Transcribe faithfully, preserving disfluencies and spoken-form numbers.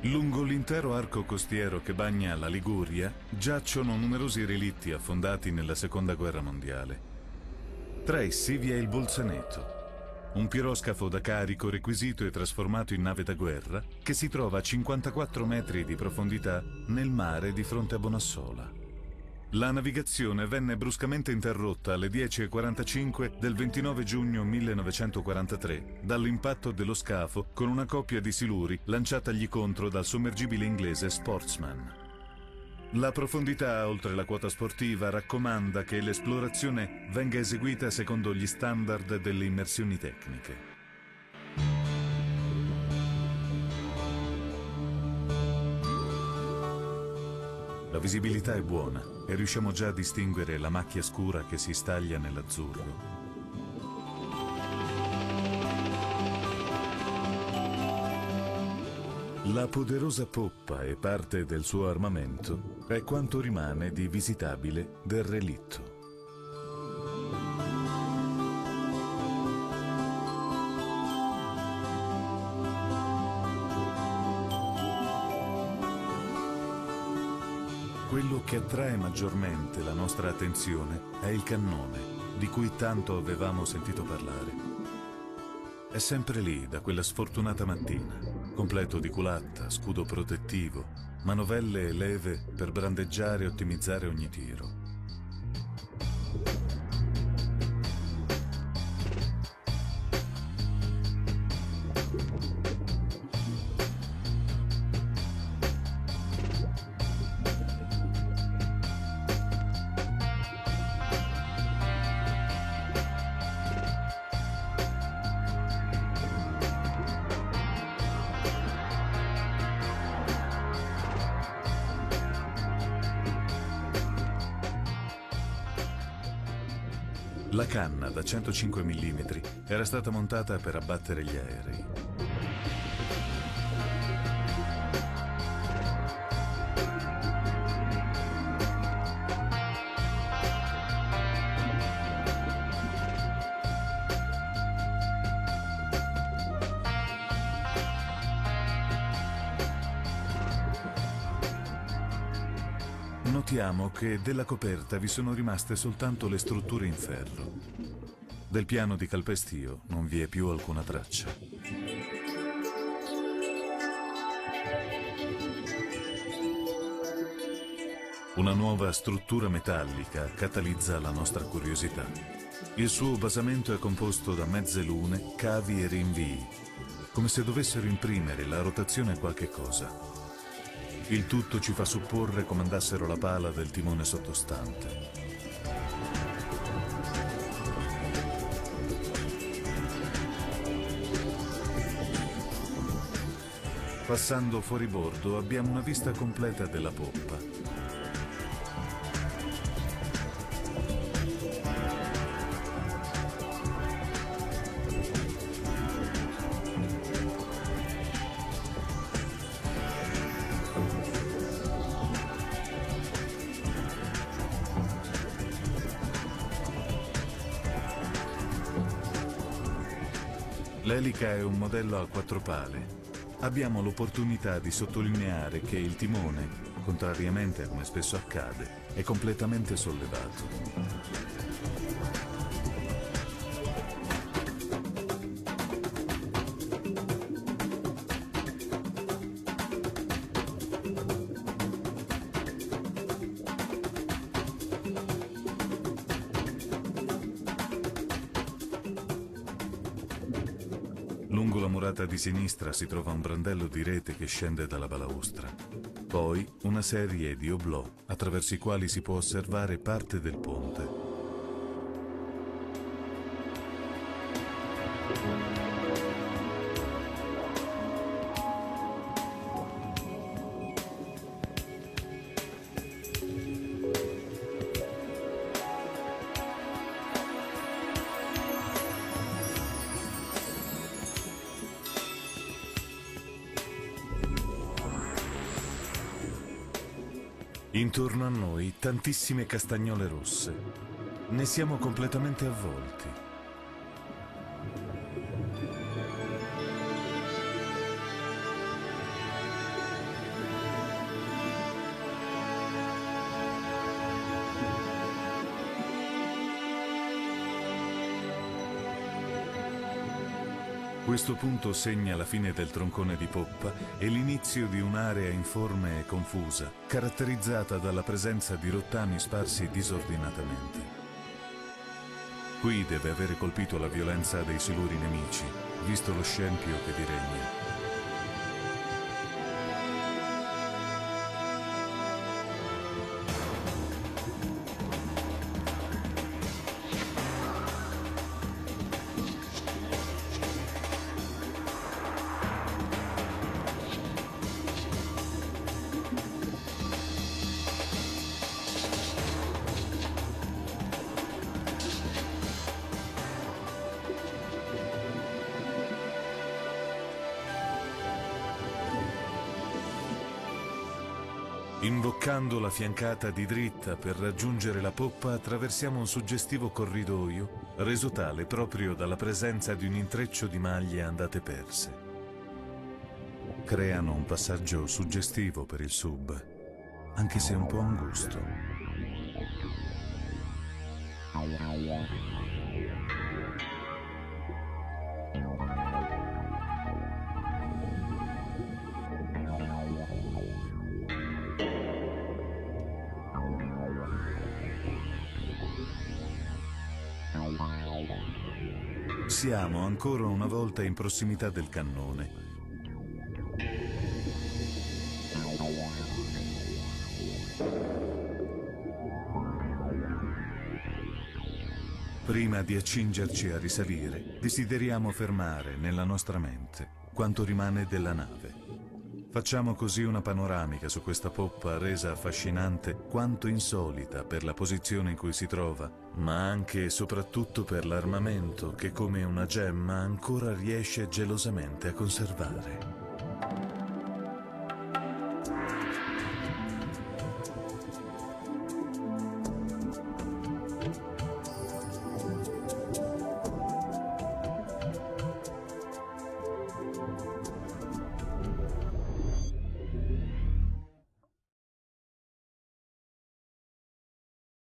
Lungo l'intero arco costiero che bagna la Liguria giacciono numerosi relitti affondati nella Seconda Guerra Mondiale. Tra essi vi è il Bolzaneto, un piroscafo da carico requisito e trasformato in nave da guerra che si trova a cinquantaquattro metri di profondità nel mare di fronte a Bonassola. La navigazione venne bruscamente interrotta alle dieci e quarantacinque del ventinove giugno millenovecentoquarantatré dall'impatto dello scafo con una coppia di siluri lanciatagli contro dal sommergibile inglese Sportsman. La profondità oltre la quota sportiva raccomanda che l'esplorazione venga eseguita secondo gli standard delle immersioni tecniche. La visibilità è buona e riusciamo già a distinguere la macchia scura che si staglia nell'azzurro. La poderosa poppa e parte del suo armamento è quanto rimane di visitabile del relitto. Quello che attrae maggiormente la nostra attenzione è il cannone, di cui tanto avevamo sentito parlare. È sempre lì da quella sfortunata mattina, completo di culatta, scudo protettivo, manovelle e leve per brandeggiare e ottimizzare ogni tiro. La canna da centocinque millimetri era stata montata per abbattere gli aerei. Notiamo che della coperta vi sono rimaste soltanto le strutture in ferro. Del piano di calpestio non vi è più alcuna traccia. Una nuova struttura metallica catalizza la nostra curiosità. Il suo basamento è composto da mezze lune, cavi e rinvii, come se dovessero imprimere la rotazione a qualche cosa. Il tutto ci fa supporre come andassero la pala del timone sottostante. Passando fuori bordo abbiamo una vista completa della poppa. L'elica è un modello a quattro pale. Abbiamo l'opportunità di sottolineare che il timone, contrariamente a come spesso accade, è completamente sollevato. Lungo la murata di sinistra si trova un brandello di rete che scende dalla balaustra. Poi una serie di oblò attraverso i quali si può osservare parte del ponte. Intorno a noi tantissime castagnole rosse. Ne siamo completamente avvolti. Questo punto segna la fine del troncone di poppa e l'inizio di un'area informe e confusa, caratterizzata dalla presenza di rottami sparsi disordinatamente. Qui deve avere colpito la violenza dei siluri nemici, visto lo scempio che vi regna. Imboccando la fiancata di dritta per raggiungere la poppa, attraversiamo un suggestivo corridoio, reso tale proprio dalla presenza di un intreccio di maglie andate perse. Creano un passaggio suggestivo per il sub, anche se un po' angusto. Siamo ancora una volta in prossimità del cannone. Prima di accingerci a risalire, desideriamo fermare nella nostra mente quanto rimane della nave. Facciamo così una panoramica su questa poppa resa affascinante quanto insolita per la posizione in cui si trova, ma anche e soprattutto per l'armamento che come una gemma ancora riesce gelosamente a conservare.